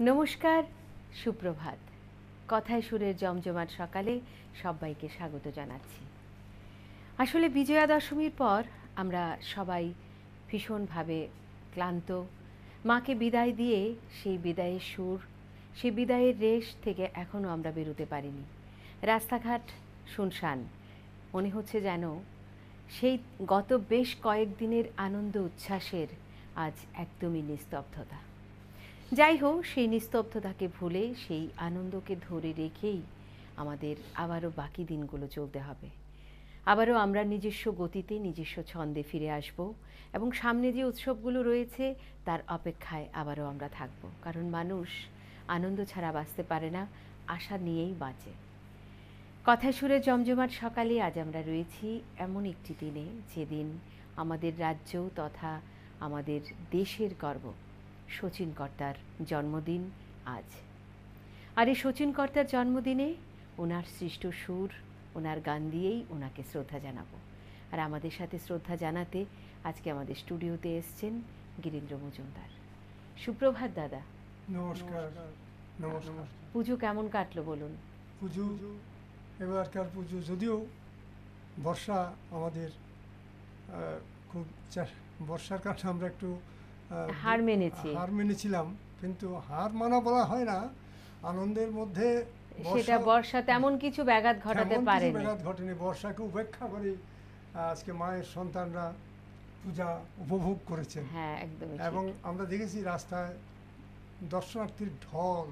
নমস্কার, সুপ্রভাত। কথায় সুরের জমজমাট সকালে সবাইকে স্বাগত জানাচ্ছি। আসলে বিজয়া দশমীর পর আমরা সবাই ভীষণভাবে ক্লান্ত। মাকে বিদায় দিয়ে সেই বিদায়ের সুর, সেই বিদায়ের রেশ থেকে এখনও আমরা বেরোতে পারিনি। রাস্তাঘাট শুনশান, মনে হচ্ছে যেন সেই গত বেশ কয়েকদিনের আনন্দ উচ্ছ্বাসের আজ একদমই নিস্তব্ধতা। যাই হোক, সেই নিস্তব্ধতাকে ভুলে সেই আনন্দকে ধরে রেখেই আমাদের আবারও বাকি দিনগুলো চলতে হবে। আবারও আমরা নিজস্ব গতিতে নিজস্ব ছন্দে ফিরে আসব এবং সামনে যে উৎসবগুলো রয়েছে তার অপেক্ষায় আবারও আমরা থাকব। কারণ মানুষ আনন্দ ছাড়া বাঁচতে পারে না, আশা নিয়েই বাঁচে। কথায় সুরে জমজমাট সকালে আজ আমরা রয়েছি এমন একটি দিনে, যেদিন আমাদের রাজ্য তথা আমাদের দেশের গর্ব শচীন কর্তার জন্মদিন আজ। আর এই শচীন কর্তার জন্মদিনে ওনার সৃষ্ট সুর, ওনার গান দিয়েই ওনাকে শ্রদ্ধা জানাবো। আর আমাদের সাথে শ্রদ্ধা জানাতে আজকে আমাদের স্টুডিওতে এসছেন গিরীন্দ্র মজুমদার। সুপ্রভাত দাদা। নমস্কার। নমস্কার। পুজো কেমন কাটলো বলুন? পুজো, এবারকার পুজো যদিও বর্ষা আমাদের খুব বর্ষার কারণে আমরা একটু হার মেনেছিলাম, কিন্তু হার মানা বলা হয় না, আনন্দের মধ্যে সেটা বর্ষা তেমন কিছু ব্যাঘাত ঘটাতে পারেনি। ব্যাঘাত ঘটেনি। বর্ষাকে উপেক্ষা করে আজকে মায়ের সন্তানরা পূজা উপভোগ করেছেন। হ্যাঁ, একদম। এবং আমরা দেখেছি রাস্তায় দর্শনার্থীর ঢল।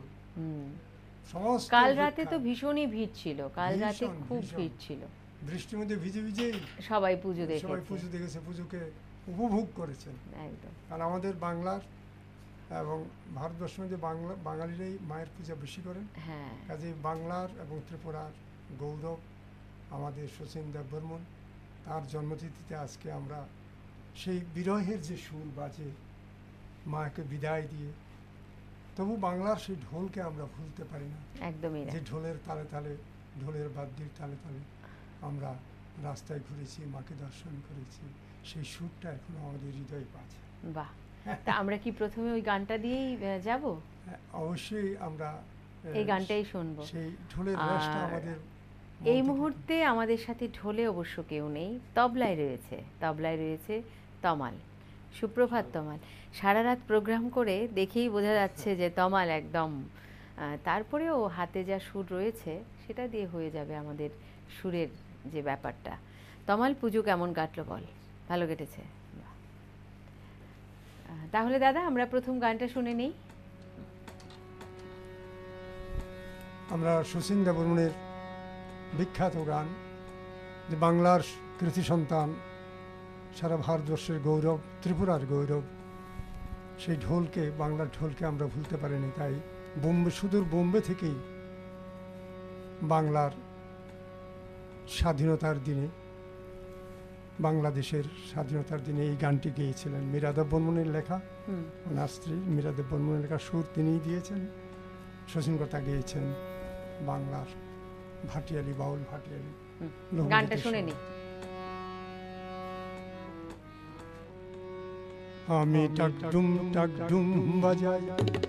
কাল রাতে তো ভীষণই ভিড় ছিল, কাল রাতে খুব ভিড় ছিল। বৃষ্টির মধ্যে ভিজে ভিজেই সবাই পুজো দেখেছে, পুজোকে উপভোগ করেছেন। একদম। কারণ আমাদের বাংলার এবং ভারতবর্ষের মধ্যে বাঙালিরাই মায়ের পূজা বেশি করেন। হ্যাঁ, কাজে বাংলার এবং ত্রিপুরার গৌরব আমাদের শচীন দেববর্মন, তার জন্মতিথিতে আজকে আমরা সেই বিরহের যে সুর বাজে মাকে বিদায় দিয়ে, তবু বাংলার সেই ঢোলকে আমরা ভুলতে পারি না। একদমই। যে ঢোলের তালে তালে, ঢোলের বাদ্যের তালে তালে আমরা রাস্তায় ঘুরেছি, মাকে দর্শন করেছি, সেই সুরটা এখনো আমাদের হৃদয়ে বাজে। বাহ! তা আমরা কি প্রথমে ওই গানটা দিয়েই যাব? অবশ্যই আমরা এই গানটাই শুনবো। সেই ঢোলের রেশটা আমাদের এই মুহূর্তে আমাদের সাথে ঢোলে অবশ্য কেউ নেই, তবলায় রয়েছে তমাল। সুপ্রভাত তমাল। সারা রাত প্রোগ্রাম করে দেখেই বোঝা যাচ্ছে যে তমাল একদম। তারপরেও হাতে যা সুর রয়েছে সেটা দিয়ে হয়ে যাবে আমাদের সুরের যে ব্যাপারটা। তমাল, পুজো কেমন কাটলো বল? ভালো কেটেছে? তাহলে দাদা আমরা প্রথম গানটা শুনে নিই। আমরা শচীন দেববর্মনের বিখ্যাত গান, যে বাংলার কৃতি সন্তান, সারা ভারতবর্ষের গৌরব, ত্রিপুরার গৌরব, সেই ঢোলকে, বাংলার ঢোলকে আমরা ভুলতে পারিনি। তাই সুদূর বোম্বে থেকেই বাংলার স্বাধীনতার দিনে, বাংলাদেশের স্বাধীনতার দিনে এই গানটি গেয়েছিলেন মীরা দেববর্মনের লেখা। ওনার স্ত্রী মীরা দেববর্মনের লেখা সুর তিনিই দিয়েছেন। শচীন কর্তা গেয়েছেন বাংলার ভাটিয়ালি, বাউল ভাটিয়ালি। গানটা শুনে নি। আমি টাকডুম টাকডুম বাজাই,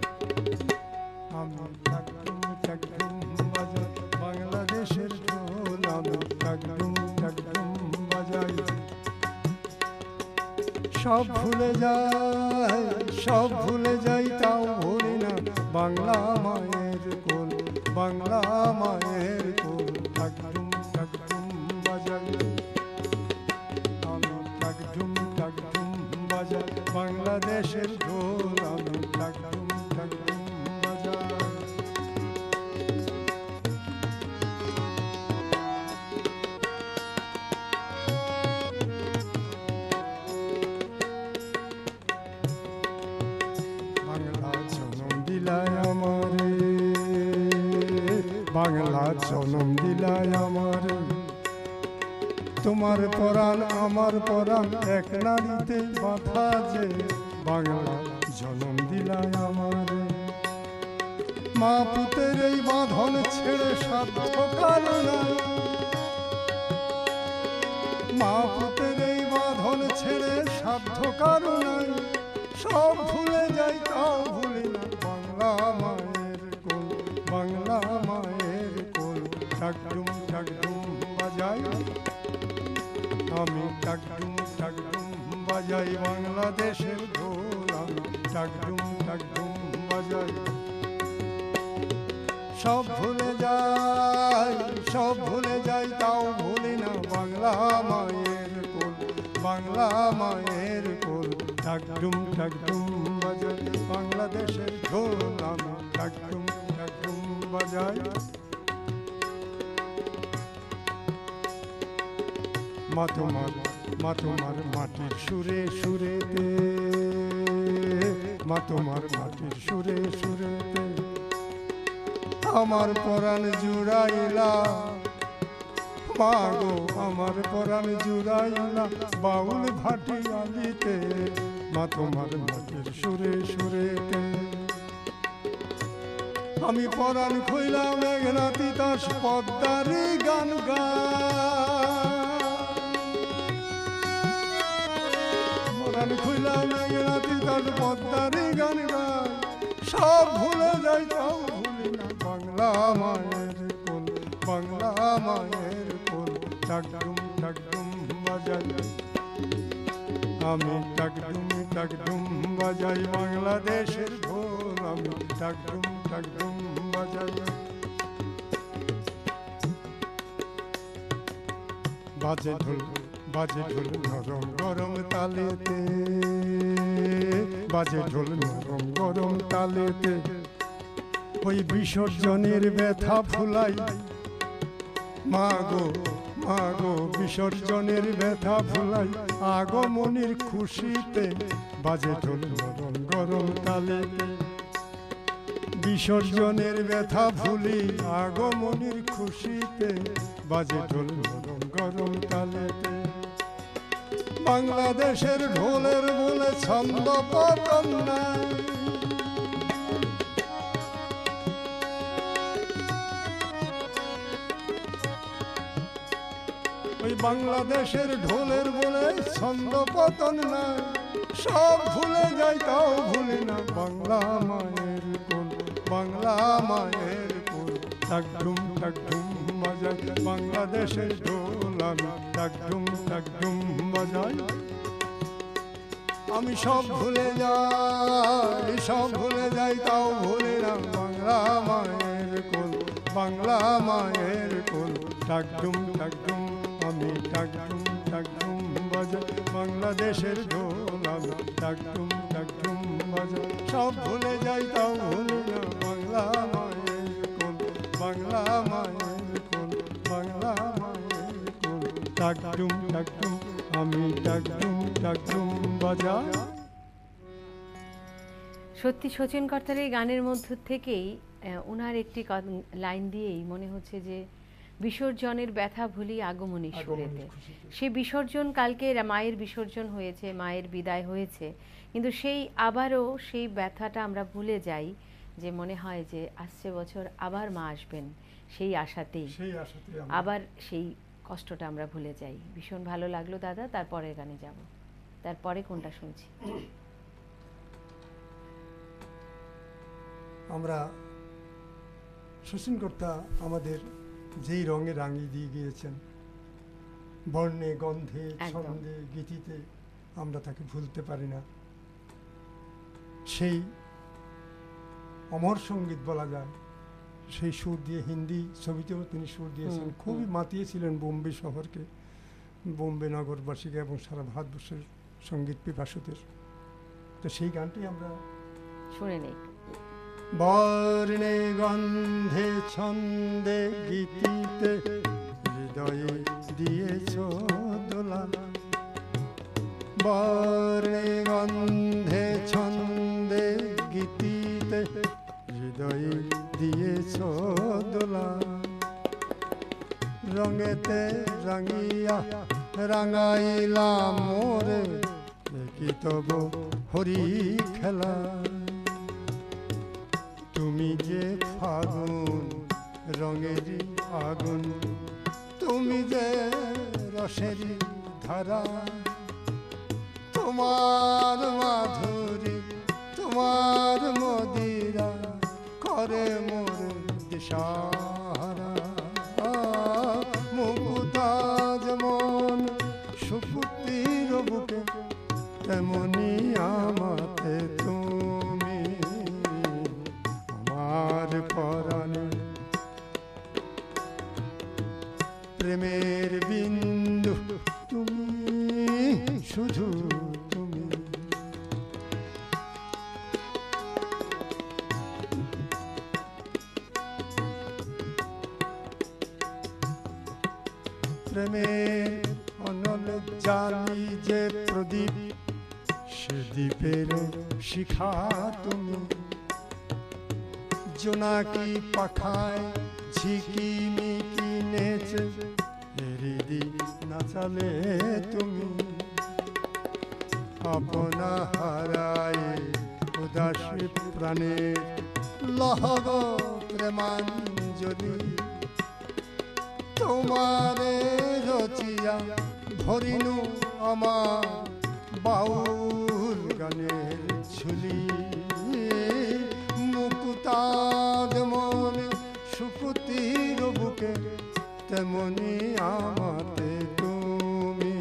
আমি টাকডুম টাকডুম বাজাই, বাংলাদেশের ঢোল আমি টাকডুম টাকডুম বাজাই। সব ভুলে যাই তাও ভুলি না বাংলা মায়ের কোল, বাংলা মায়ের কোল। টাকডুম টাকডুম বাজাই, আমি টাকডুম টাকডুম বাজাই, বাংলাদেশের ঢোল আমি টাকডুম টাকডুম বাজাই। বাংলা জনম দিলায় আমারে, তোমার পরাণ আমার পরাণ এক নারীতে বাঁধা যে, বাংলা জনম দিলায় আমারে। মা পুতের এই বাঁধন ছেড়ে সাধ্য কারো নাই, মা পুতের এই বাঁধন ছেড়ে সাধ্য কারো নাই। সব ভুলে যাই তাও ভুলি না বাংলা মা ঢাক ঢুম বাজাই। সব ভুলে যাই, সব ভুলে যাই, তাও ভুলি না বাংলা মায়ের কোল, বাংলা মায়ের কোল। ঢাক ঢুম বাজাই, বাংলাদেশের ঢোল আমি ঢাক ঢুম বাজাই। মা তোমার মাটির সুরে সুরেতে, মা তোমার মাটির সুরে সুরেতে আমার পরাণ জুড়াইলা, মা গো আমার পরাণ জুড়াইলা বাউল ভাটি আলিতে, মা তোমার মাটির সুরে সুরেতে। আমি পরাণ খুইলা মেঘনা তিতাস পদ্মারি গান পরাণ খুইলা মেঘনা তিতাস পদ্মারি গান গায়। সব ভুলে যাই তাও ভুলি না বাংলা মায়ের কোল, বাংলা মায়ের কোল। ঢাক ঢুম বাজাই আমি, ঢাক ঢুম বাজাই বাংলাদেশের ঢোল আমি, ঢাক ঢুম বাজাই। বাজে ঢোল নরম গরম তালেতে, বাজে ঢোল নরম গরম তালেতে ওই বিসর্জনের ব্যথা ভুলাই। মা গো বিসর্জনের ব্যথা ভুলাই আগমনের খুশিতে, বাজে ঢোল নরম গরম তালেতে। বিসর্জনের ব্যথা ভুলি আগমনের খুশিতে, বাজে ঢোল নরম গরম তালেতে। বাংলাদেশের ঢোলের বলে ছন্দ পতন নাই, ওই বাংলাদেশের ঢোলের বলে ছন্দ পতন নাই। সব ভুলে যাই তাও ভুলি না বাংলা মায়ের কোল, বাংলা মায়ের কোল। ঢাক ঢুম বাজাই বাংলাদেশের ঢোল আমি, ঢাক ঢুম বাজাই। আমি সব ভুলে যাই তাও ভুলি না বাংলা মায়ের কোল, বাংলা মায়ের কোল। ঢাক ঢুম আমি, ঢাক ঢুম বাজাই বাংলাদেশের ঢোল আমি, ঢাক ঢুম বাজাই। সব ভুলে যাই তাও ভুলি না বাংলা মায়ের কোল, বাংলা মায়ের কোল, বাংলা মায়ের কোল। ঢাক ঢুম আমি, ঢাক ঢুম বাজাই। সত্যি শচীন কর্তার এই গানের মধ্য থেকেই ওনার একটি লাইন দিয়েই মনে হচ্ছে যে বিসর্জনের ব্যথা ভুলি আগমনী সুরেতে। সে বিসর্জন কালকে মায়ের বিসর্জন হয়েছে, মায়ের বিদায় হয়েছে, কিন্তু সেই আবারও সেই ব্যথাটা আমরা ভুলে যাই, যে মনে হয় যে আসছে বছর আবার মা আসবেন, সেই আশাতেই আবার সেই কষ্টটা আমরা ভুলে যাই। ভীষণ ভালো লাগলো দাদা। তারপরের গানে যাব, তারপরে কোনটা শুনছি? আমরা শচীন কর্তা আমাদের যেই রঙে রাঙিয়ে দিয়ে গিয়েছেন, বর্ণে গন্ধে ছন্দে গীতিতে, আমরা তাকে ভুলতে পারি না। সেই অমর সঙ্গীত বলা যায়, সেই সুর দিয়ে হিন্দি ছবিতেও তিনি সুর দিয়েছেন, খুবই মাতিয়েছিলেন বোম্বে শহরকে, বোম্বে নগরবাসীকে এবং সারা ভারতবর্ষের সঙ্গীত পিপাসুদের। তো সেই গানটি আমরা শুনে নেই। বর্ণে গন্ধে ছন্দে গীতিতে হৃদয়ে দিয়েছ দোলা, বর্ণে গন্ধে ছন্দে গীতিতে হৃদয়ে দিয়েছ দোলা। রঙেতে রাঙিয়া রাঙাইলাম মোরে, কি তব হরি খেলা। তুমি যে ফাগুন রঙেরই আগুন, তুমি যে রসেরই ধারা, তোমার মাধুরী তোমার মদিরা করে মোর দিশাহারা। মুকুতা যেমন সুপুতির বুকে, তেমনি আমাতে তুমি প্রেমের অনল জালি যে প্রদীপ, সে দ্বীপের শিখা তুমি। জোনাকি পাখায় ঝিকিমিকি নেচে হৃদি নাচালে তুমি। আপনা হারায় উদাসী প্রাণের লহব প্রেমাঞ্জলি। তোমারে রচিয়া ভরিনু আমার বাউল গানের ঝুলি। মুকুতার মনে সুকুতির বুকে তেমনি আমাতে তুমি।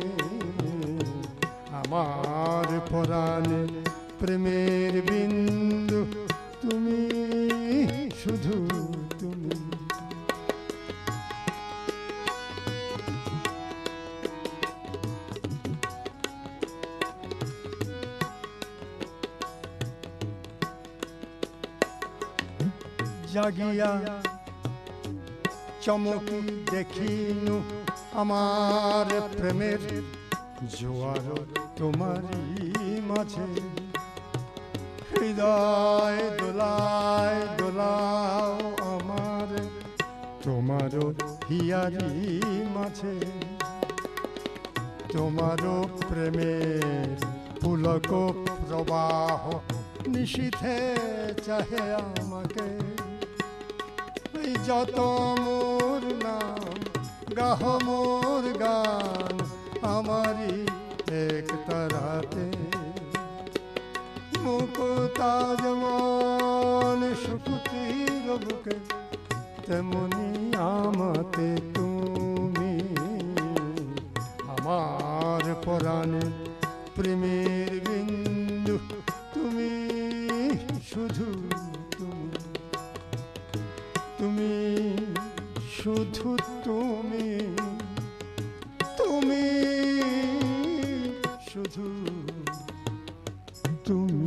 আমার পরাণে প্রেমের বিন্দু তুমি, শুধু তুমি। জাগিয়া চমকি দেখিনু আমার প্রেমের জোয়ার তোমারই মাঝে। হৃদয় দোলায় দোলাও আমার তোমার হিয়ারি মাঝে। তোমার প্রেমের পুলক প্রবাহ নিশীথে চাহে আমাকে। এই যত মোর নাম গাহ মোর গান আমারি এক তারাতে। মুকুতা যেমন সুকুতির বুকে তেমনি আমাতে তুমি। আমার পরাণে প্রেমের বিন্দু তুমি, শুধু তুমি। তুমি শুধু তুমি, তুমি শুধু তুমি।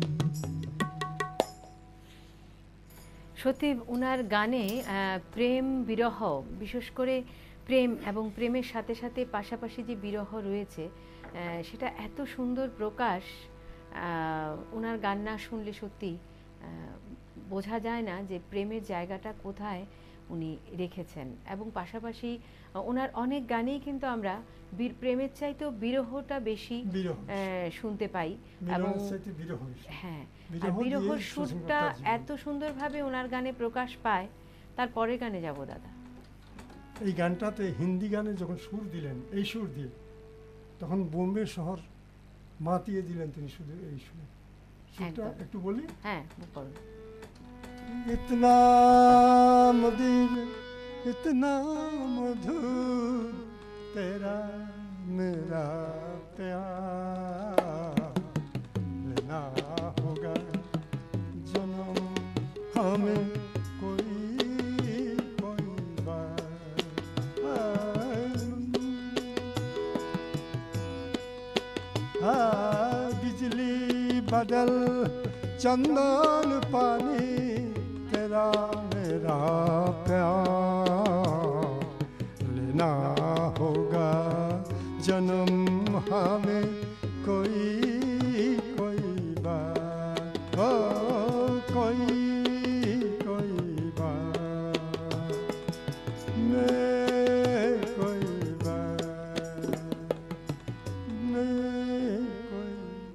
সত্যি ওনার গানে প্রেম বিরহ, বিশেষ করে প্রেম এবং প্রেমের সাথে সাথে পাশাপাশি যে বিরহ রয়েছে সেটা এত সুন্দর প্রকাশ। ওনার গান না শুনলে সত্যি বোঝা যায় না যে প্রেমের জায়গাটা কোথায় উনি রেখেছেন। এবং পাশাপাশি ওনার অনেক গানেই কিন্তু আমরা প্রেমের চাইতেও বিরহটা বেশি শুনতে পাই। এবং হ্যাঁ, বিরহর সুরটা এত সুন্দরভাবে ওনার গানে প্রকাশ পায়। তার পরের গানে যাব দাদা। এই গানটাতে হিন্দি গানে যখন সুর দিলেন, এই সুর দিয়ে, তখন বোম্বে শহর মাতিয়ে দিলেন তিনি শুধু এই সুর। সুরটা একটু বলি। হ্যাঁ, বলুন। इतना मधुर इतना मधुर तेरा मेरा प्यार, लेना होगा जन्म हमें कोई कोई बार। बिजली बदल चंदन पानी तेरा मेरा प्यार, लेना होगा जन्म हमें कोई कोई बार। ओ कोई कोई बार, मैं कोई बार, मैं कोई।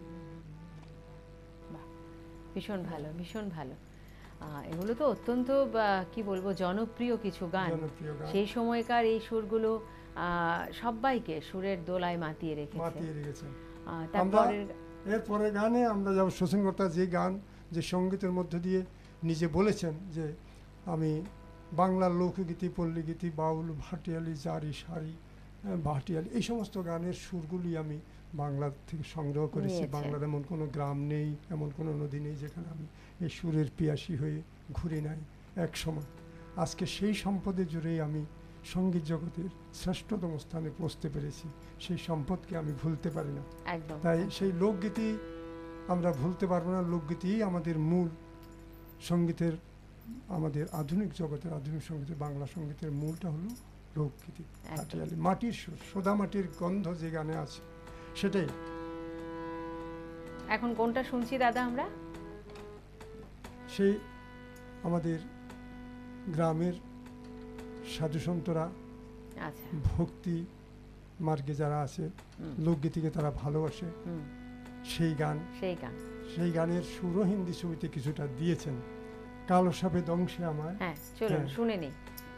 ভীষণ ভালো, ভীষণ ভালো। এগুলো তো অত্যন্ত কি বলবো জনপ্রিয় কিছু গান। সেই সময়কার এই সুরগুলো সবাইকে সুরের দোলায় মাতিয়ে রেখেছে। এরপরে গানে আমরা যাব শচীন যে গান, যে সঙ্গীতের মধ্য দিয়ে নিজে বলেছেন যে আমি বাংলার লোকগীতি, পল্লীগীতি, বাউল, ভাটিয়ালি, জারি, সারি, ভাটিয়ালি, এই সমস্ত গানের সুরগুলি আমি বাংলা থেকে সংগ্রহ করেছি। বাংলার এমন কোনো গ্রাম নেই, এমন কোনো নদী নেই যেখানে আমি এই সুরের পিয়াসী হয়ে ঘুরে নাই এক সময়। আজকে সেই সম্পদের জোরেই আমি সঙ্গীত জগতের শ্রেষ্ঠতম স্থানে পৌঁছতে পেরেছি। সেই সম্পদকে আমি ভুলতে পারি না। তাই সেই লোকগীতি আমরা ভুলতে পারবো না। লোকগীতিই আমাদের মূল সঙ্গীতের, আমাদের আধুনিক জগতের, আধুনিক সঙ্গীতের, বাংলা সঙ্গীতের মূলটা হলো লোকগীতি একদম। হাটিয়ালি মাটির সুর, সোদা মাটির গন্ধ যে গানে আছে সেটাই। এখন কোনটা শুনছি দাদা আমরা? সেই আমাদের গ্রামের সাধুসন্তরা আচ্ছা। ভক্তি মার্গে যারা আছে, হুম। লোকগীতিকে তারা ভালোবাসে, হুম, সেই গান, সেই গান। সেই গানের সুরও হিন্দি ছবিতে কিছুটা দিয়েছেন। কালো সাপে দংশে আমার। হ্যাঁ, চলুন হ্যাঁ। শুনে নিই।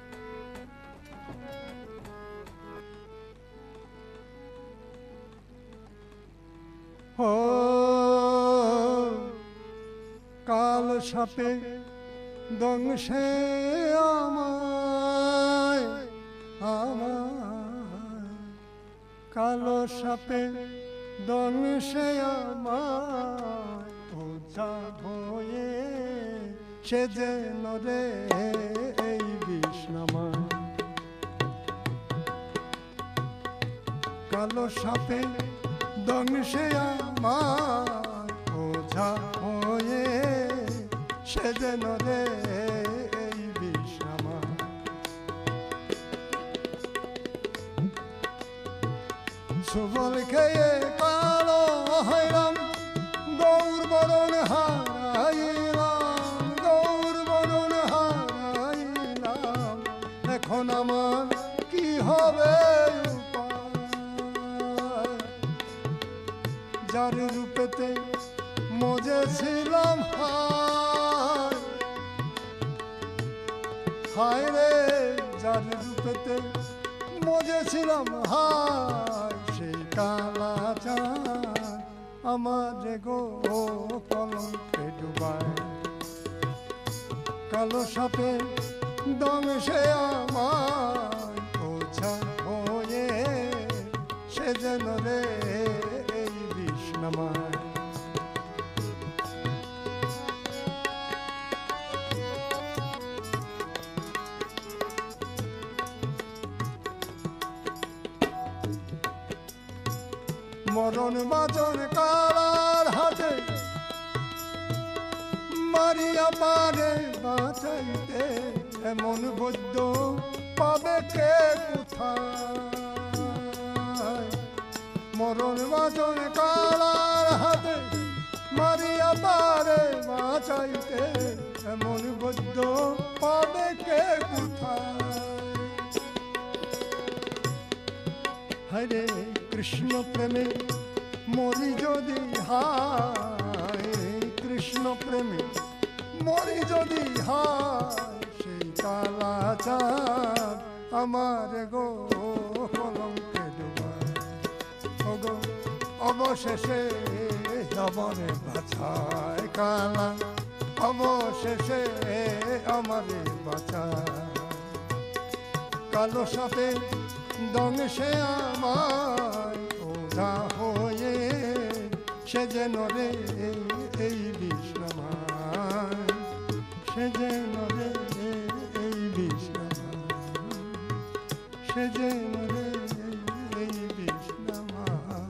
ও কাল সাপে দংশে আমায়, আমায় কালো সাপে দংশে আমায়, ওঝা হয়ে সে যেন রে এই বিষ্ণামায়। কালো সাপে দংশে আমার, ওঝা হয়ে সে যেন রে এই বিষ্ণামায়। সুবল খেয়ে কালো হইলাম, গৌর বরণ হারাইলাম, গৌর বরণ হারাইলাম, এখন আমার কি হবে উপায়? যার রূপেতে মজেছিলাম হায়, হায় রে যার রূপেতে মজেছিলাম হায়, সেই কালাচার আমার গো কলঙ্কে ডুবায়। কালো সাপে দংশে আমার, ওঝা হয়ে সে যেন রে এই বিষ্ণামায়। মরণ বাজন কালার হাতে মারিয়া পারে বাঁচাইতে, এমন বৈদ্য পাবে কে কোথায়? মরণ বাজন কালার হাতে মারিয়া পারে বাঁচাইতে, এমন বৈদ্য পাবে কে কোথায়? হরে কৃষ্ণ প্রেমে মরি যদি হায়, কৃষ্ণ প্রেমে মরি যদি হায়, সেই কালাচার আমার গো কলঙ্কে ডুবায়। ও গো অবশেষে আমারে বাঁচায়, কালা অবশেষে আমারে বাঁচায়। কালো সাপে দংশে আমায়, ওঝা হয়ে সে যেন রে এই বিষ্ণামায়, সে যেন রে এই বিষ্ণামায়, সে যেন রে এই বিষ্ণামায়।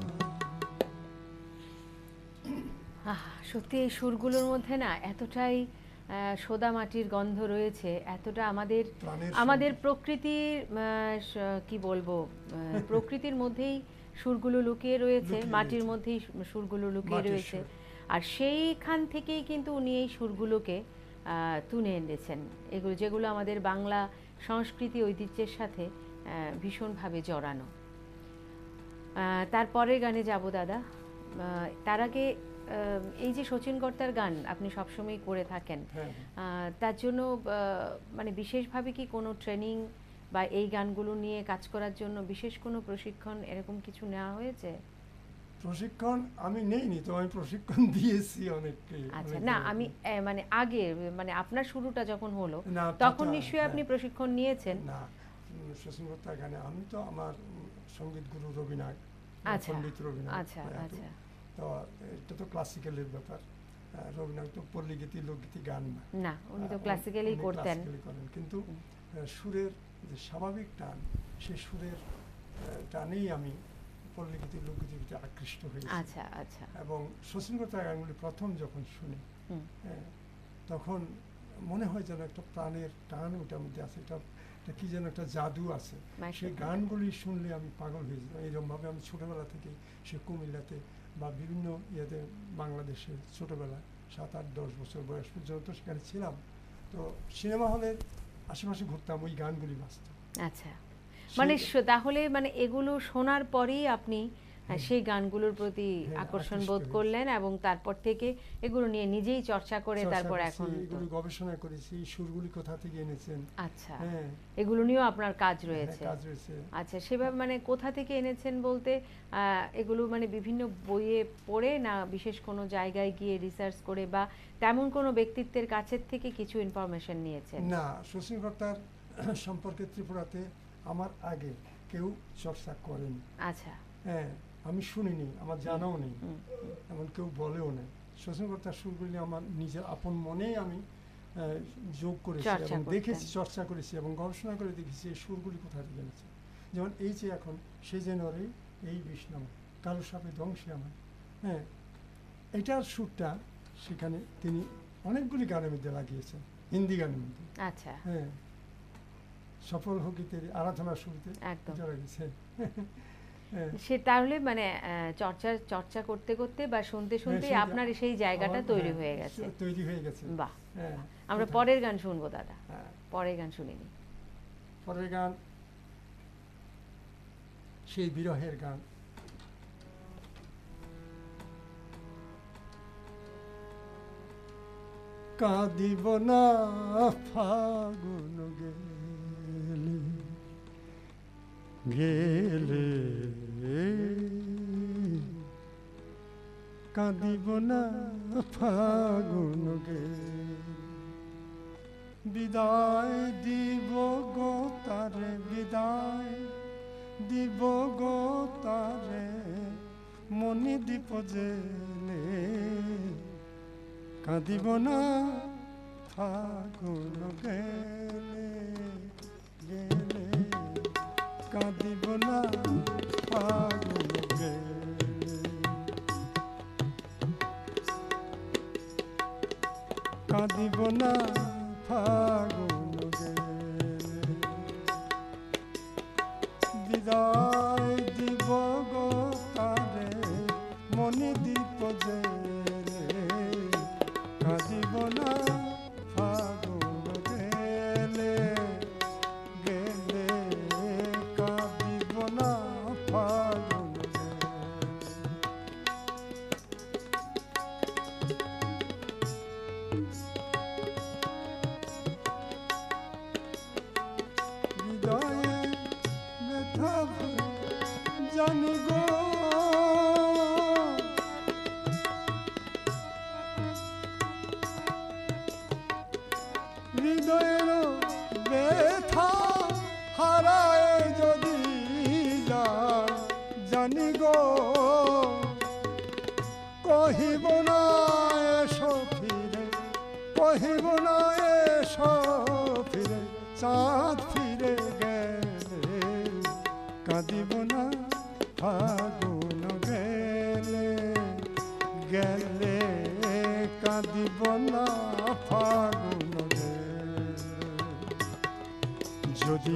সত্যি এই সুরগুলোর মধ্যে না এতটাই সোদা মাটির গন্ধ রয়েছে, এতটা আমাদের আমাদের প্রকৃতির কি বলবো, প্রকৃতির মধ্যেই সুরগুলো লুকিয়ে রয়েছে, মাটির মধ্যেই সুরগুলো লুকিয়ে রয়েছে। আর সেইখান থেকেই কিন্তু উনি এই সুরগুলোকে তুলে এনেছেন, এগুলো যেগুলো আমাদের বাংলা সংস্কৃতি ঐতিহ্যের সাথে ভীষণভাবে জড়ানো। তারপরের গানে যাব দাদা। তার আগে এই যে শচীন কর্তার গান আপনি সবসময় করে থাকেন, তার জন্য মানে বিশেষভাবে কি কোনো ট্রেনিং বা এই গানগুলো নিয়ে কাজ করার জন্য বিশেষ কোনো প্রশিক্ষণ এরকম কিছু নেওয়া হয়েছে? প্রশিক্ষণ আমি নেইনি, তো আমি প্রশিক্ষণ দিয়েছি অনেককে। আচ্ছা, না আমি মানে আগে মানে আপনার শুরুটা যখন হলো তখন নিশ্চয়ই আপনি প্রশিক্ষণ নিয়েছেন। না, শচীন কর্তার গানে আমি তো আমার সঙ্গীত গুরু রবীন্দ্রনাথ, পণ্ডিত রবীন্দ্রনাথ। আচ্ছা আচ্ছা। তো এটা তো ক্লাসিক্যালের ব্যাপার। রবীন্দ্রনাথ তো পল্লীগীতি লোকগীতি গান না, উনি তো ক্লাসিক্যালি করতেন, কিন্তু সুরের যে স্বাভাবিক টান, সেই সুরের টানেই আমি পল্লীগীতি লোকগীতিতে আকৃষ্ট হয়েছি। আচ্ছা আচ্ছা। এবং শচীন কর্তার গানগুলি প্রথম যখন শুনি তখন মনে হয় যেন একটা প্রাণের টান ওটার মধ্যে আছে, এটা কি যেন একটা জাদু আছে। সেই গানগুলি শুনলে আমি পাগল হয়ে যাই। এইরকমভাবে আমি ছোটোবেলা থেকে সে কুমিল্লাতে বা বিভিন্ন ইয়েতে বাংলাদেশে ছোটোবেলায় 7-8-10 বছর বয়স পর্যন্ত সেখানে ছিলাম। তো সিনেমা হলের আশেপাশে ঘুরতাম, ওই গানগুলি বাজত। আচ্ছা, মানে তাহলে মানে এগুলো শোনার পরেই আপনি সেই গানগুলোর প্রতি আকর্ষণ বোধ করলেন এবং তারপর থেকে এগুলো নিয়ে নিজেই চর্চা করে তারপর এখন এগুলো গবেষণা করেছি, সুরগুলি কোথা থেকে এনেছেন। আচ্ছা, এগুলো নিয়েও আপনার কাজ রয়েছে। আচ্ছা, সেভাবে মানে কোথা থেকে এনেছেন বলতে এগুলো মানে বিভিন্ন বইয়ে পড়ে না বিশেষ কোনো জায়গায় গিয়ে রিসার্চ করে বা তেমন কোনো ব্যক্তিত্বের কাছের থেকে কিছু ইনফরমেশন নিয়েছেন? না, শশী কর্তার সম্পর্কে ত্রিপুরাতে আমার আগে কেউ চর্চা করেনি। আচ্ছা, হ্যাঁ, আমি শুনিনি, আমার জানাও নেই, এমন কেউ বলেও নেই। শশী কর্তার সুরগুলি আমার নিজের আপন মনেই আমি যোগ করেছি এবং দেখেছি, চর্চা করেছি এবং গবেষণা করে দেখেছি এই সুরগুলি কোথা থেকে এনেছে। যেমন এই যে এখন সে জানুয়ারি এই বিষ্ণু কালো সাপে ধ্বংসে আমার, হ্যাঁ, এটার সুরটা সেখানে তিনি অনেকগুলি গানের মধ্যে লাগিয়েছেন, হিন্দি গানের মধ্যে। আচ্ছা, হ্যাঁ, সফল হকিতের আরাধনা শুরুতে লাগিয়েছেন। সে তাহলে মানে চর্চা করতে করতে বা শুনতে শুনতে আপনার সেই জায়গাটা তৈরি হয়ে গেছে। বাহ, আমরা পরের গান শুনবো দাদা। পরের গান শুনিনি। পরের গান সেই বিরহের গান। কাঁদিব না ফাগুন গেলে গেলে, কাঁদিব না ফাগুন গেলে, বিদায় দিব গো তারে, বিদায় দিব গো তারে, মনি দীপ জেলে, কাঁদিব না ফাগুন গেলে গেলে, কাঁদিব না ফাগুন গেলে, কাঁদিব না ফাগুন গেলে, বিদায় দিব গো তারে, মনে দীপ জেলে, কাঁদিব না ফাগুন গেলে গেলে, কাঁদিব না ফাগুন হৃদয়ে ব্যথা জানি গো, হৃদয়ের ব্যথা হারায় যদি জানি গো, কহিব না এসো ফিরে, কহিব না এসো ফিরে, চাঁদ ফিরে গেলে, কাঁদিব না ফাগুন গেলে গেলে, কাঁদিব না ফাগুন গেলে, যদি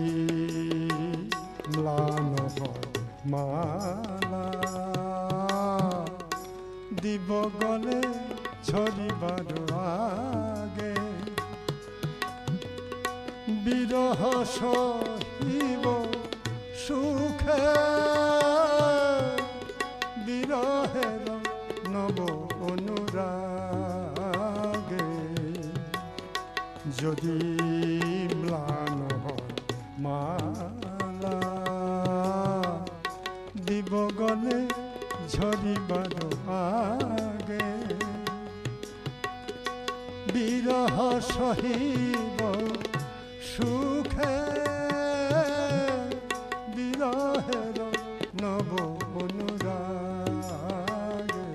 ম্লান হয় মালা, দিব গলে ছড়িবার আগে, বিরহ সহিব সুখে, বিরহের নব অনুরাগে, যদি ম্লান হয় মালা, দিব গলে ঝরিবার আগে, বিরহ সহিব সুখে, বিরহের নব অনুরাগে,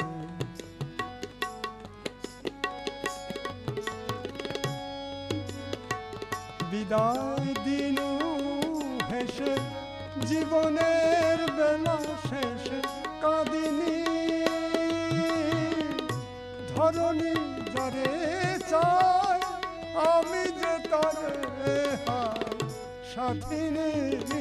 বিদায় দিনু হেসে জীবনের বেলা শেষে, কাঁদিনি ধরণী যারে চায় সাথিনী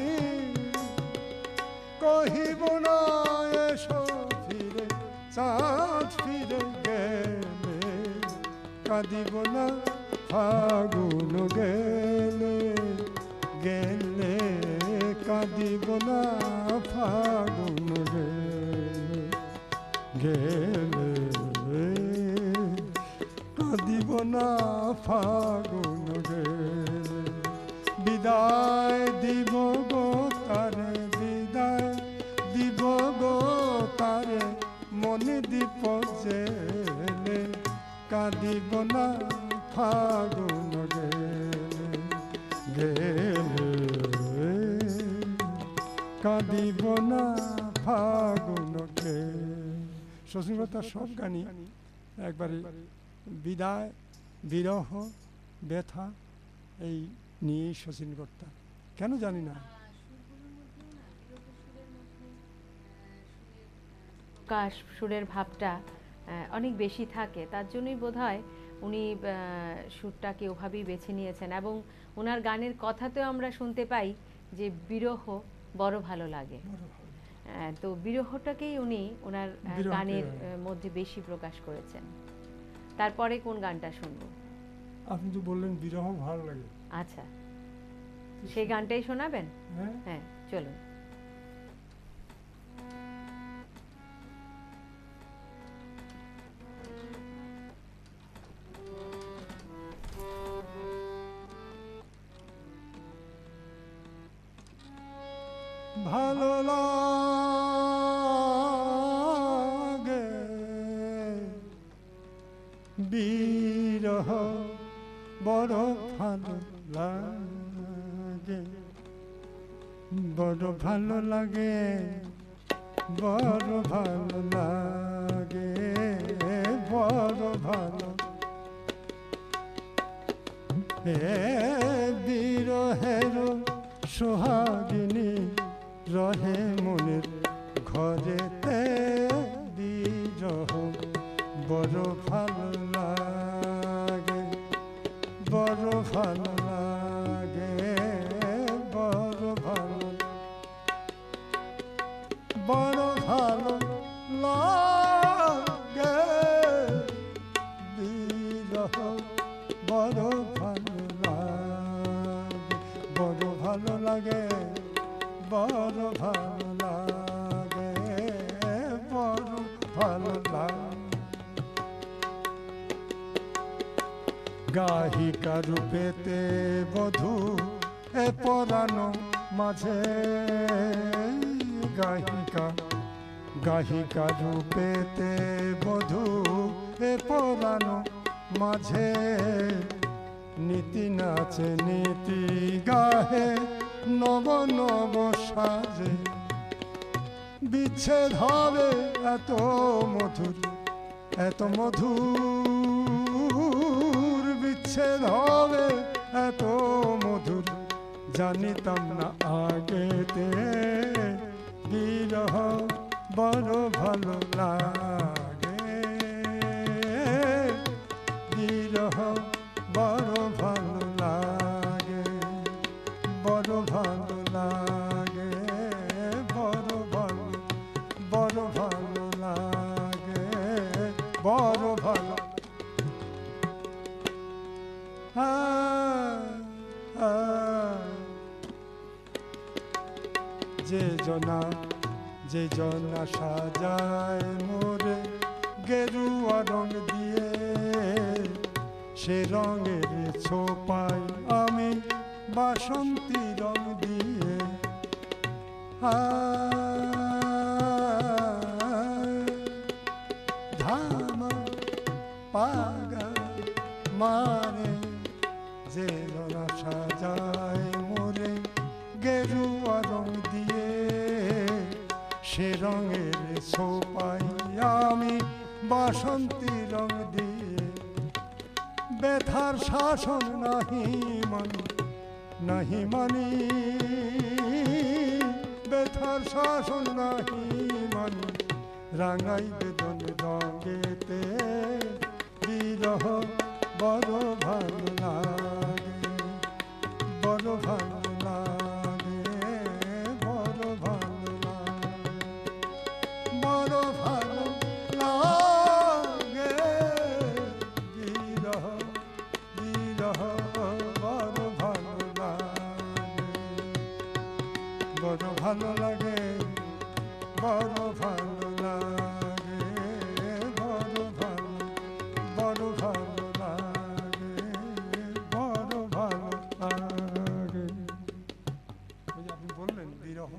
কহিব না এসো ফিরে চাঁদ ফিরে গেলে কাঁদিব না ফাগুন গেলে গেলে কাঁদিব না ফাগুন গেলে গেলে কাঁদিব না ফাগুন গেলে বিদায় দিব গো তারে বিদায় দিব গো তারে মনে দীপ জেলে কাঁদিব না ফাগুন গেলে গেলে কাঁদিব না ফাগুন গেলে। শশীলতার সব গানই একবারে বিদায় বিরহ ব্যথা এই নিয়েই শচীন কর্তা, কেন জানি না। প্রকাশ সুরের ভাবটা অনেক বেশি থাকে, তার জন্যই বোধহয় উনি সুরটাকে ওভাবেই বেছে নিয়েছেন। এবং ওনার গানের কথাতেও আমরা শুনতে পাই যে বিরহ বড় ভালো লাগে। তো বিরহটাকেই উনি ওনার গানের মধ্যে বেশি প্রকাশ করেছেন। তারপরে কোন গানটা শুনবো? আপনি তো বললেন বিরহ ভালো লাগে। আচ্ছা, সেই গানটাই শোনাবেন? হ্যাঁ, চলুন। ভালো লাগে বিরহ বড় ভালো লাগে, বড় ভালো লাগে, বড় ভালো লাগে, বড় ভালো বিরহের সোহাগিনী রহে মনের ঘরেতে বিরহ বড় ভালো লাগে, বড় ভালো লাগে, বড় ভালো, বড় ভালো লাগে বিরহ বড় ভালো লাগে, বড় ভালো লাগে, বড় ভালো লাগে, বড় ভালো লাগে। গাহিকা রূপেতে বধূ এ পরানো মাঝে, গাহিকা গাহিকা রূপেতে বধূ এ পরানো মাঝে, নীতি নাচে নীতি গাহে নব নব সাজে, বিচ্ছেদ হবে এত মধুর, এত মধুর, বিচ্ছেদ হবে এত মধুর, জানিতাম না আগেতে বিরহ বড় ভালো লাগে, বিরহ বড় ভালো লাগে, বড় ভালো লাগে, বড় ভালো, বড় ভালো লাগে, বড় ভালো। যে জনা যে জনা সাজায় মোরে গেরুয়া রং দিয়ে, সে রঙের ছোপাই আমি বাসন্তী রং দিয়ে, ধামা পাগা মারে, যে জনা সাজায় মোরে গেরুয়া রং দিয়ে, সে রঙের ছোপাই আমি বাসন্তী রং দিয়ে, ব্যথার শাসন নাহি মানি, নাহি মানি, ব্যথার শাসন নাহি মানি, রাঙাই বেদন রঙেতে বিরহ বড় ভালো লাগে, বড় ভালো লাগে। বড় ভালো লাগে, বড় ভালো লাগে, বড় ভালো, বড় ভালো লাগে, বড় ভালো লাগে। ওই যে আপনি বললেন বিরহ,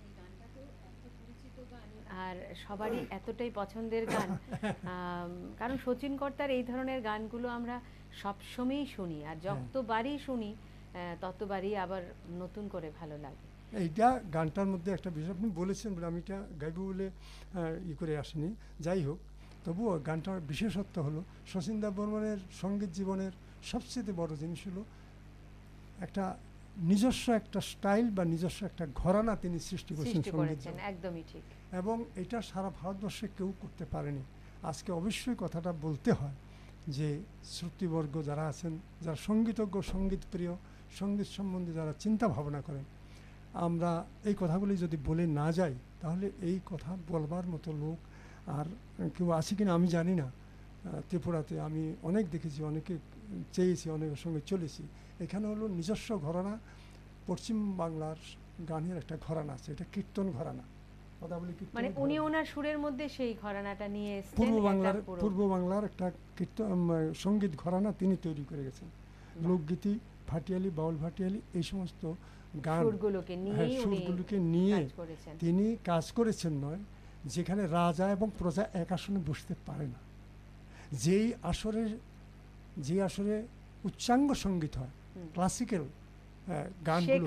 আর সবারই এতটাই পছন্দের গান, কারণ শচীন কর্তার এই ধরনের গানগুলো আমরা সবসময়ই শুনি, আর যতবারই শুনি ততবারই আবার নতুন করে ভালো লাগে। এইটা গানটার মধ্যে একটা বিষয় আপনি বলেছেন বলে আমি এটা গাইব বলে করে আসিনি। যাই হোক, তবুও গানটার বিশেষত্ব হলো শচীন দেববর্মনের সঙ্গীত জীবনের সবচেয়ে বড় জিনিস হলো একটা নিজস্ব একটা স্টাইল বা নিজস্ব একটা ঘরানা তিনি সৃষ্টি করেছেন, একদমই ঠিক। এবং এটা সারা ভারতবর্ষে কেউ করতে পারেনি। আজকে অবশ্যই কথাটা বলতে হয় যে শ্রোতৃবর্গ যারা আছেন, যারা সঙ্গীতজ্ঞ, সঙ্গীত প্রিয়, সঙ্গীত সম্বন্ধে যারা চিন্তা ভাবনা করেন, আমরা এই কথাগুলি যদি বলে না যাই তাহলে এই কথা বলবার মতো লোক আর কেউ আছে কিনা আমি জানি না। ত্রিপুরাতে আমি অনেক দেখেছি, অনেকে চেয়েছি, অনেকের সঙ্গে চলেছি। এখানে হলো নিজস্ব ঘরানা, পশ্চিম বাংলার গানের একটা ঘরানা আছে, এটা কীর্তন ঘরানা। কথা বলি মানে উনি ওনার সুরের মধ্যে সেই ঘরানাটা নিয়ে এসেছেন। পূর্ব বাংলার একটা কীর্তন সঙ্গীত ঘরানা তিনি তৈরি করে গেছেন। লোকগীতি, ভাটিয়ালি, বাউল ভাটিয়ালি, এই সমস্ত গান সুরগুলোকে নিয়ে তিনি কাজ করেছেন। নয় যেখানে রাজা এবং প্রজা এক আসনে বসতে পারে না, যে আসরে উচ্চাঙ্গ সঙ্গীত হয়, ক্লাসিক্যাল গানগুলো,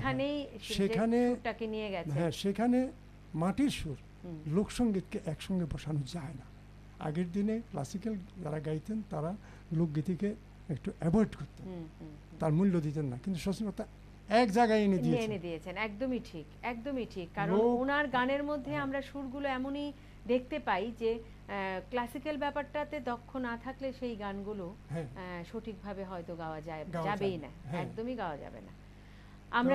সেখানে মাটির সুর, লোকসঙ্গীতকে একসঙ্গে বসানো যায় না। আগের দিনে ক্লাসিক্যাল যারা গাইতেন তারা লোকগীতিকে একটু অ্যাভয়েড করতেন, তার মূল্য দিতেন না, কিন্তু শচীন কর্তা এক জায়গায় এনে দিয়েছেন। একদমই ঠিক, একদমই ঠিক। কারণ ওনার গানের মধ্যে আমরা সুরগুলো এমনই দেখতে পাই যে ক্লাসিক্যাল ব্যাপারটাতে দক্ষ না থাকলে সেই গানগুলো সঠিকভাবে হয়তো যাবেই না, একদমই গাওয়া যাবে না। আমরা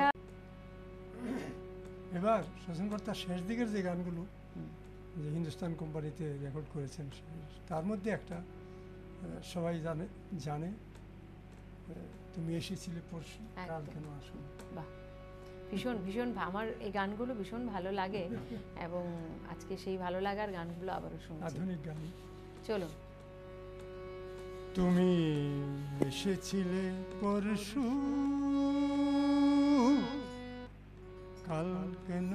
এবার শচীন কর্তার শেষ দিকের যে গানগুলো যে হিন্দুস্তান কোম্পানিতে রেকর্ড করেছেন, তার মধ্যে একটা সবাই জানে তুমি এসেছিলে পরশু, কাল কেন আসো। বাহ, ভীষণ ভীষণ আমার এই গানগুলো ভীষণ ভালো লাগে, এবং আজকে সেই ভালো লাগার গানগুলো আবারও শুনছি, আধুনিক গান। চলো। তুমি এসেছিলে পরশু, কাল কেন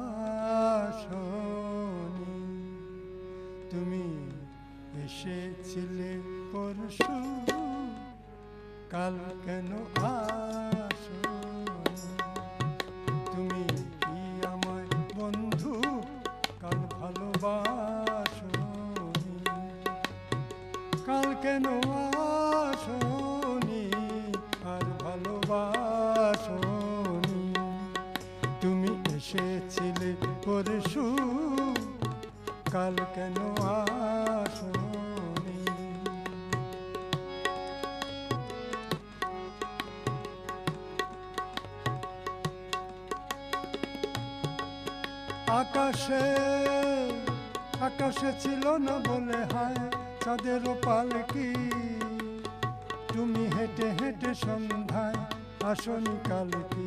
আসোনি। তুমি এসেছিলে পরশু, কাল কেন আসোনি। তুমি কি আমায় বন্ধু কাল ভালোবাসোনি। কাল কেন আসোনি আর ভালোবাসোনি। তুমি এসেছিলে পরশু, কাল কেন আসোনি। আকাশে ছিল না বলে হায় চাঁদের পালকি। তুমি হেঁটে হেঁটে সন্ধ্যায় আসনি কালকি।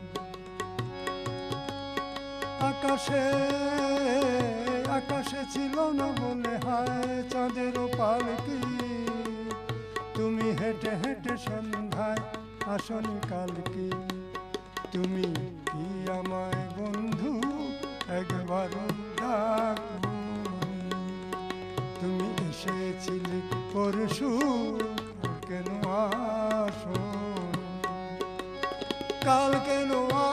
আকাশে ছিল না বলে হায় চাঁদের পালকি। তুমি হেঁটে হেঁটে সন্ধ্যায় আসনি কালকি। তুমি কি আমায় বন্ধু একবার ডাকো। তুমি এসেছিলে পরশু, কাল কেন আসোনি। কাল কেন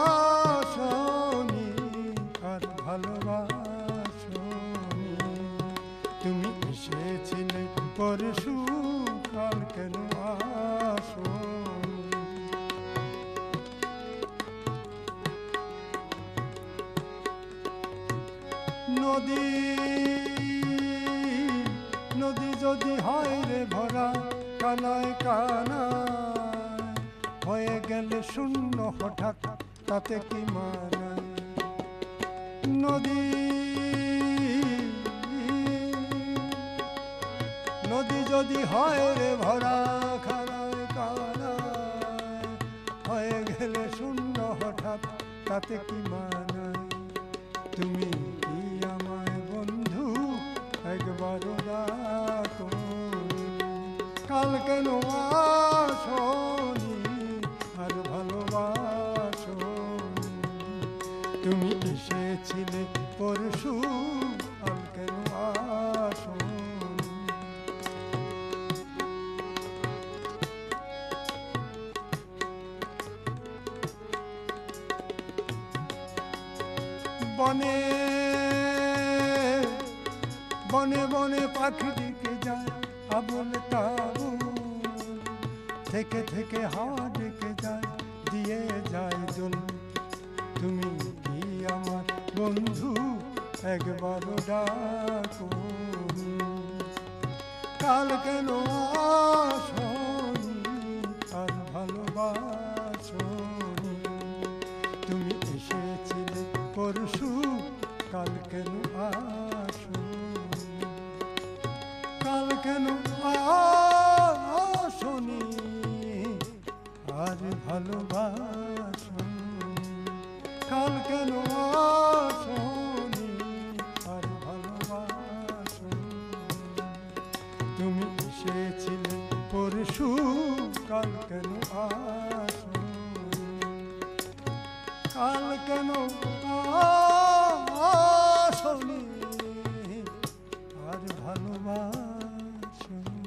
আসোনি আর ভালোবাসোনি। তুমি এসেছিলে পরশু, কাল কেন আসোনি। নদী যদি হয় রে ভরা কানায় কানায়, হয়ে গেলে শূন্য হঠাৎ তাতে কি মানায়। নদী যদি হয় রে ভরা কানায় কানায়, হয়ে গেলে শূন্য হঠাৎ তাতে কি মানায়, তুমি কি আমায় বন্ধু একবারও ডাকো, কাল কেন আসনি আর ভালোবাসনি, তুমি এসেছিলে পরশু কাল কেন আসনি। বনে বনে বনে পাখি ডেকে যায় আবুল তাবুল, থেকে থেকে হাওয়া ডেকে যায় দিয়ে যায় দোল, তুমি কি আমার বন্ধু একবারও ডাকো, কাল কেন আসনি আর ভালোবাসনি, তুমি এসেছিলে পরশু কাল কেন আসনি, কাল কেন আসনি আর ভালোবাসনি, কাল কেন আসনি আর ভালোবাসনি, তুমি এসেছিলে পরশু কাল কেন আসনি, কাল কেন আসনি আর ভালোবাসনি।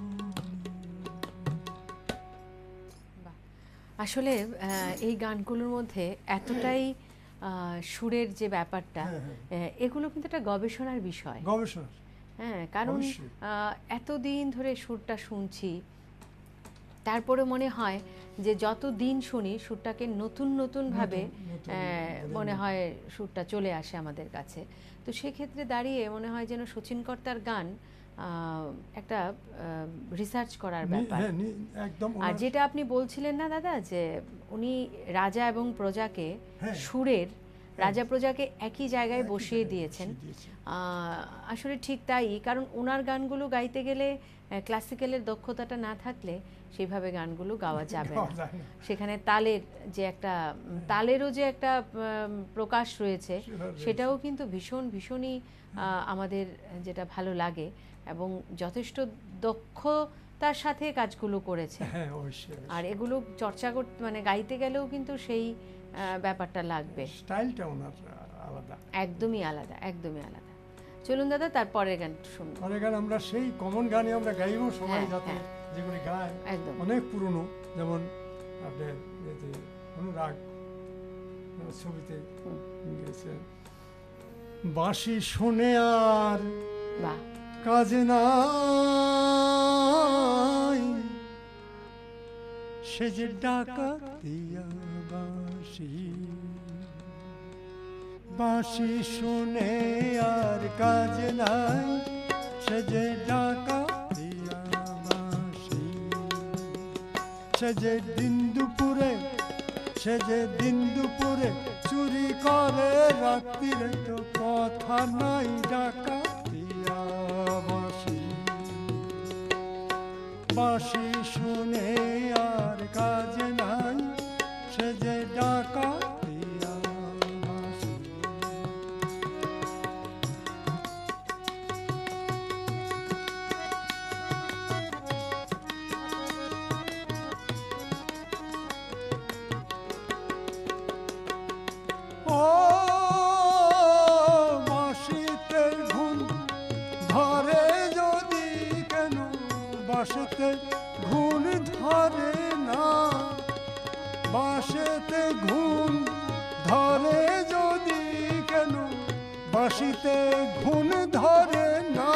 আসলে এই গানগুলোর মধ্যে এতটাই সুরের যে ব্যাপারটা, এগুলো কিন্তু একটা গবেষণার বিষয়, গবেষণা। হ্যাঁ, কারণ এতদিন ধরে সুরটা শুনছি, তারপরে মনে হয় যে যত দিন শুনি সুরটাকে নতুন নতুন ভাবে মনে হয় সুরটা চলে আসে আমাদের কাছে। তো সেক্ষেত্রে দাঁড়িয়ে মনে হয় যেন শচীন কর্তার গান একটা রিসার্চ করার ব্যাপার। আর যেটা আপনি বলছিলেন না দাদা, যে উনি রাজা এবং প্রজাকে সুরের রাজা প্রজাকে একই জায়গায় বসিয়ে দিয়েছেন, আসলে ঠিক তাই। কারণ ওনার গানগুলো গাইতে গেলে ক্লাসিক্যালের দক্ষতাটা না থাকলে সেইভাবে গানগুলো গাওয়া যাবে না। সেখানে তালের যে একটা তালেরও যে একটা প্রকাশ রয়েছে, সেটাও কিন্তু ভীষণই আমাদের যেটা ভালো লাগে, এবং যথেষ্ট দক্ষতার সাথে কাজগুলো করেছে। আর এগুলো চর্চা করতে মানে গাইতে গেলেও কিন্তু সেই ব্যাপারটা লাগবে, স্টাইলটা ওনার আলাদা, একদমই আলাদা, একদমই আলাদা। চলুন দাদা তারপরের গান শুনুন। পরের গান আমরা সেই কমন গানে আমরা গাইবো সবাই, যাতে যেগুলি গায় অনেক পুরনো, যেমন আপনার অনুরাগ ছবিতে গেছেন, বাঁশি শুনে আর কাজে নাই, সে যে ডাকাতিয়া বাঁশি, বাঁশি শুনে আর কাজে নাই, সে যে ডাকাতিয়া বাঁশি, সে যে দিন দুপুরে চুরি করে রাত্রিরে, তো কথা নাই ডাকাতিয়া বাঁশি, বাঁশি শুনে আর কাজে নাই, সে যে ডাকাতিয়া বাঁশি। ও বাঁশিতে ঘুম ধরে যদি কেন, বাঁশিতে ঘুম ধরে না, বাঁশিতে ঘুম ধরে যদি কেন, বাঁশিতে ঘুম ধরে না,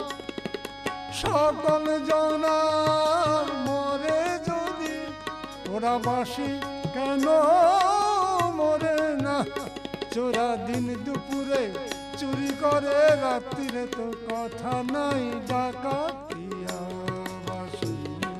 সকল জনা মরে যদি, ওরা বাঁশি কেন মরে না, চোরা দিন দুপুরে চুরি করে রাত্রিরে, তো কথা নাই ডাকাতিয়া বাঁশি,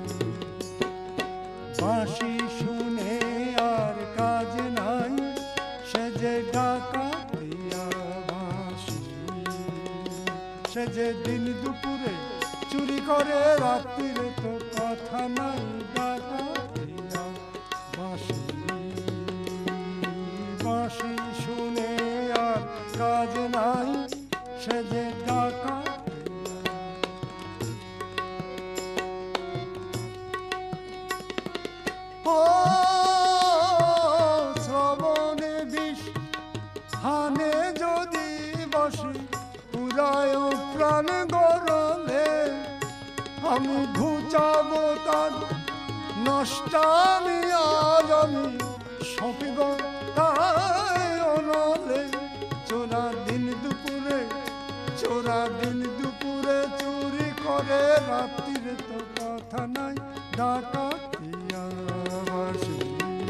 বাঁশি শুনে আর কাজ নাই, সে যে ডাকাতিয়া বাঁশি, সে যে দিন দুপুরে চুরি করে রাত্রিরে, তো কথা নাই ডাকাতিয়া বাঁশি, বাঁশি সে যে ডাকাতিয়া। ও শ্রবণে বিষ হানে যদি বসে পুরায় প্রাণ গরলে, আমি ঘুচাবো তার নষ্টামি আজ আমি সপিব তাই অনলে। চোরা দিন দুপুরে চুরি করে রাত্রির তো কথা নাই ডাকাতিয়া বাঁশি।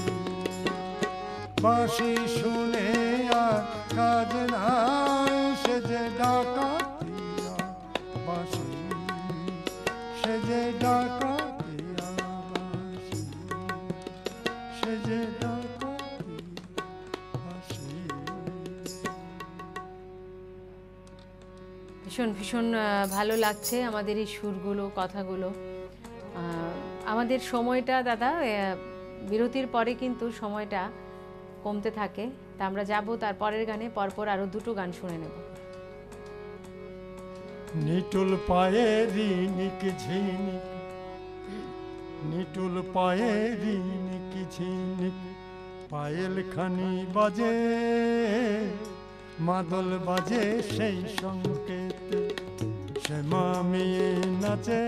বাঁশি শুনে আর কাজ নাই সে যে ডাকাতিয়া বাঁশি, সে যে ডাকাতিয়া বাঁশি, সে যে ডাকাতিয়া বাঁশি। ভীষণ ভীষণ ভালো লাগছে আমাদের এই সুরগুলো, কথাগুলো। আমাদের সময়টা দাদা বিরতির পরে কিন্তু সময়টা কমতে থাকে, তা আমরা যাব তার পরের গানে, পরপর আরো দুটো গান শুনে নেব। নিটুল পায়ে রিনিক ঝিনিক, নিটুল পায়ে রিনিক ঝিনিক, পায়েল খানি বাজে মাদল বাজে সেই সংকেত, সে মামিয়ে নাচে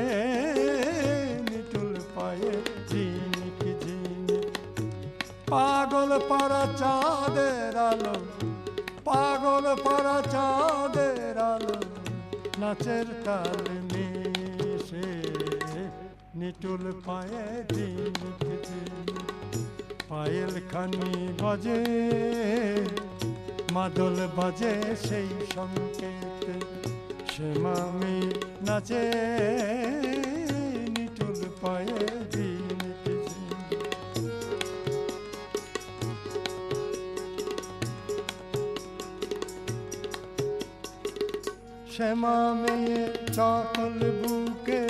নিটুল পায়ে রিনিক ঝিনিক। পাগল পাড়া চাঁদের আলো, পাগল পাড়া চাঁদের আলো, নাচের তাল মিশে নিটুল পায়ে ঝিনিক ঝিনিক, পায়েল খানি বাজে মাদল বাজে সেই সংকেত, সে মামি নাচে নিটুল পায়ে ঝিনিক ঝিনিক। শ্যামা মেয়ে চাতল বুকে,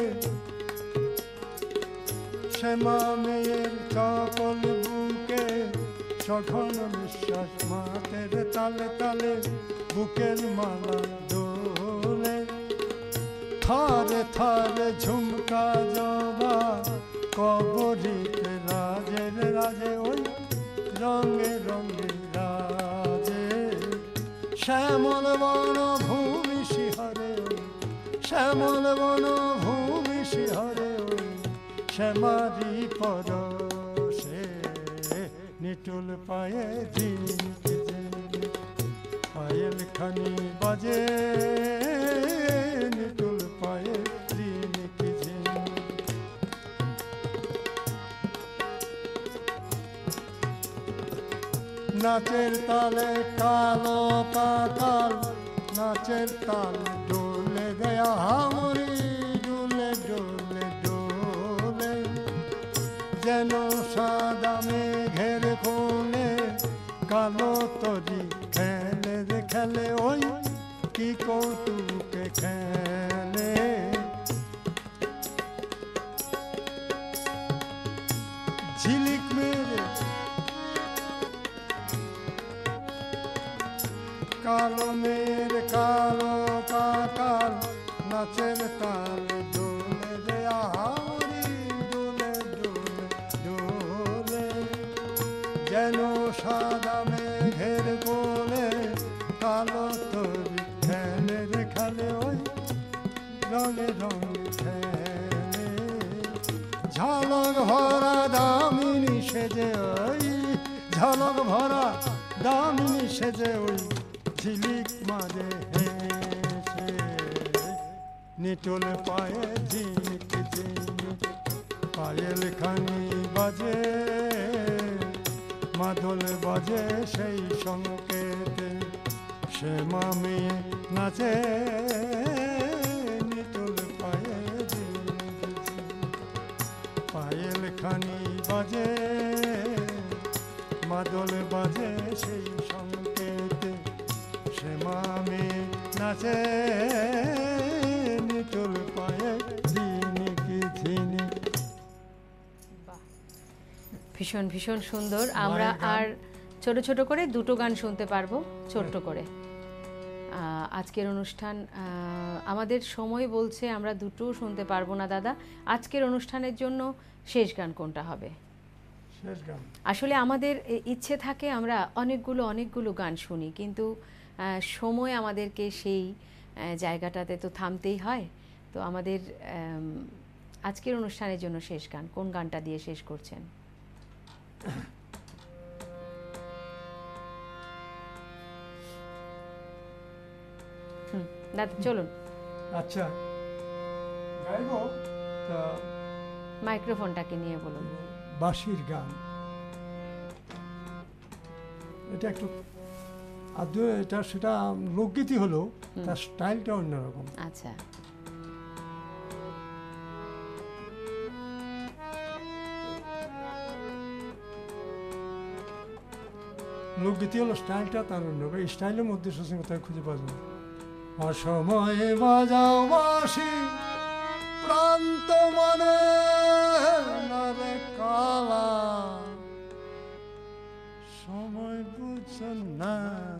শ্যামা মেয়ের চাতল বুকে, সঘন নিঃশ্বাস মাতের তালে তালে, বুকের মালা দোলে, থারে থারে ঝুমকা জবা, কবরীতে রাজের রাজে ওই রঙে রঙে রাজে। শ্যামল বন ভূমি শিহরে ওই, শ্যামল বন ভূমি শিহরে ওই, শ্যামারি পরশে নিটুল পায়ে ঝিনিক ঝিনিক, পায়েল খানি বাজে নিটুল পায়ে ঝিনিক ঝিনিক। নাচের তালে কালো কাকাল, নাচের তাল ডোলে গয়া হামরি, ডোলে ডোলে ডোলে, যেন সাদা মেঘের কোণে কালো তরি খেলে রে খেলে, ওই কি কৌতুকে খেলে। ঝিলিক মেরে কালো মেয়ের কালো কাকাল, নাচের তাল ডোলে রে আহারি, ডোলে ডোলে ডোলে, যেন সাদা মেঘের কোলে কালো তরি খেলে রে খেলে, ওই রঙে রঙে খেলে। ঝলক ভরা দামিনী সেজে ওই, ঝলক ভরা দামিনী সেজে ওই, ঝিলিক মাঝে হেসে নিটুল পায়ে ঝিনিক ঝিনিক, পায়েল খানি বাজে মাদল বাজে সেই সংকেত, সে মামি নাচে নিটুল পায়ে ঝিনিক ঝিনিক, পায়েল খানি বাজে মাদল বাজে সেই সংকেত, সে মামি নাচে নিটুল পায়ে ঝিনিক ঝিনিক। ভীষণ ভীষণ সুন্দর। আমরা আর ছোট ছোট করে দুটো গান শুনতে পারবো, ছোট্ট করে। আজকের অনুষ্ঠান আমাদের সময় বলছে আমরা দুটো শুনতে পারবো না দাদা। আজকের অনুষ্ঠানের জন্য শেষ গান কোনটা হবে? শেষ গান আসলে আমাদের ইচ্ছে থাকে আমরা অনেকগুলো গান শুনি, কিন্তু সময় আমাদেরকে সেই জায়গাটাতে তো থামতেই হয়। তো আমাদের আজকের অনুষ্ঠানের জন্য শেষ গান কোন গানটা দিয়ে শেষ করছেন? দাদা চলুন। আচ্ছা, গাইব তা মাইক্রোফোনটাকে নিয়ে বলুন। বাঁশির গান, এটা একটু আদৌ এটা সেটা লোকগীতি হলো, তার স্টাইলটা অন্যরকম। আচ্ছা, লোকগীতি হলো স্টাইলটা তার অন্যরকম। এই স্টাইলের মধ্যে শচীন কোথায় খুঁজে পাওয়া যায়? অসময়ে বাজাও বাঁশি প্রান্ত মানে নরে কালা, সময় বুঝছেন না,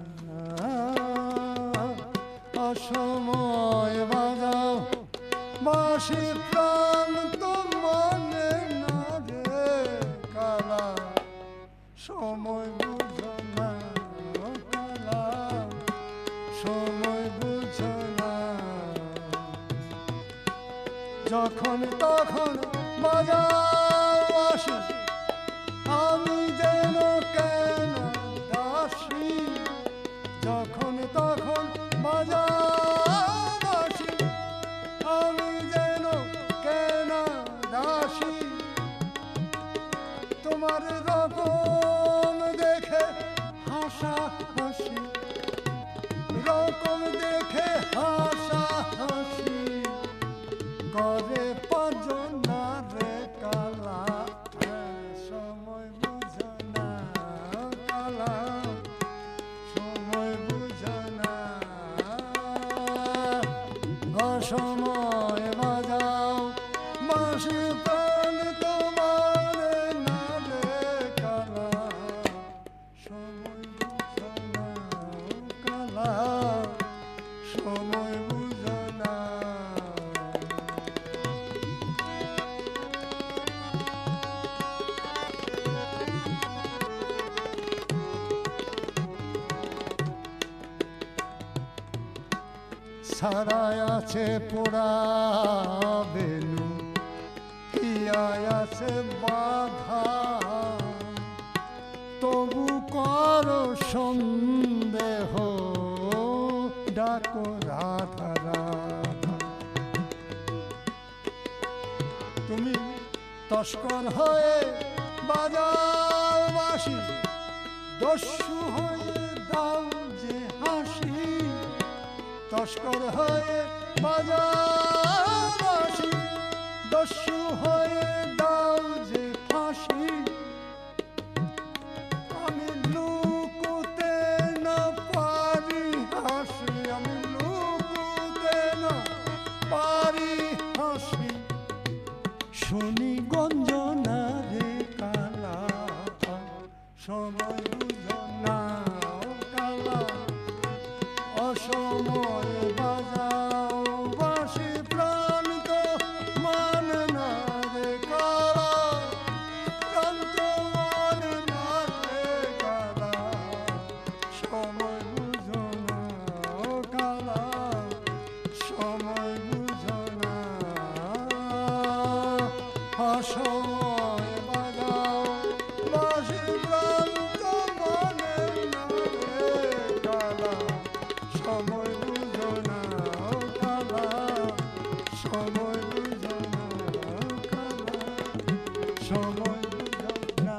অসময় বাজাও বাঁশি প্রান্ত মানে নরে কালা, সময় বুঝো না কালা, সময় বুঝো না, যখন তখন বাজাও বাঁশি আমি যেন কেন দাসী, যখন তখন বাজাও বাঁশি আমি যেন কেন দাসী, তোমার রকম দেখে হাসা হাসি, রকম দেখে হাসা হাসি করে পাঁচজনা রে কালা, সময় বুঝো না কালা, সময় বুঝো না, অসময় বাজাও বাঁশি প্রাণ তোমার না রে কালা, সময় বুঝো না কালা, সময় বুঝো না। ছাড়ায় আছে পোড়া বেনু, হিয়ায় আছে বাধা, তবু করো সন্দেহ, ডাকো রাধা রাধা, তুমি তস্কর হয়ে বাজাও বাঁশি, দস্যু হয়ে দাও যে হাসি, তস্কর হয়ে বাজাও বাঁশি, দস্যু হয়ে দাও যে ফাঁসি, আমি লুকুতে না পারি হাসি, আমি লুকুতে না পারি হাসি, শুনি গঞ্জনা রে কালা, সময় বুঝো না কালা, অসময় বাজাও বাঁশি প্রাণ তো মানে না রে কালা, প্রাণ তো মানে না রে কালা, সময় বুঝো না কালা, সময় বুঝো না, অসময় বাজাও বাঁশি প্রাণ তো মানে না রে কালা, সময় বুঝো না কালা, সময় বুঝো না কালা, সময় বুঝো না।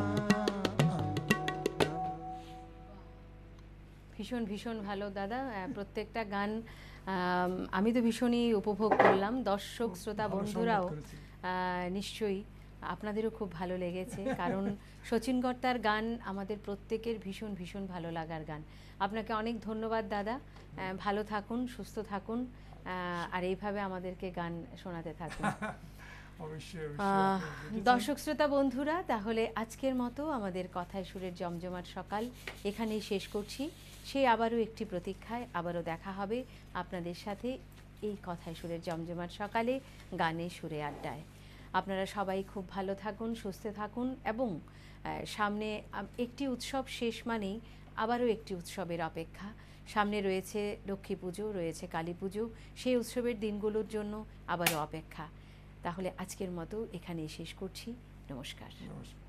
ভীষণ ভালো দাদা। প্রত্যেকটা গান আমি তো ভীষণই উপভোগ করলাম, দর্শক শ্রোতা ভালো বন্ধুরাও সংগীত করেছি। নিশ্চয়ই আপনাদেরও খুব ভালো লেগেছে, কারণ শচীন কর্তার গান আমাদের প্রত্যেকের ভীষণ ভালো লাগার গান। আপনাকে অনেক ধন্যবাদ দাদা, ভালো থাকুন, সুস্থ থাকুন, আর এইভাবে আমাদেরকে গান শোনাতে থাকুন। অবশ্যই আহ, আপনি লিখেছেন। দর্শক শ্রোতা বন্ধুরা, তাহলে আজকের মতো আমাদের কথায় সুরের জমজমাট সকাল এখানেই শেষ করছি। সেই আবারও একটি প্রতীক্ষায় আবারও দেখা হবে আপনাদের সাথে এই কথায় সুরের জমজমাট সকালে, গানে সুরে আড্ডায়। আপনারা সবাই খুব ভালো থাকুন, সুস্থ থাকুন এবং সামনে একটি উৎসব শেষ মানেই আবারও একটি উৎসবের অপেক্ষা। সামনে রয়েছে লক্ষ্মী পুজো, রয়েছে কালী পুজো, সেই উৎসবের দিনগুলোর জন্য আবারও অপেক্ষা। তাহলে আজকের মতো এখানেই শেষ করছি। নমস্কার। নমস্কার।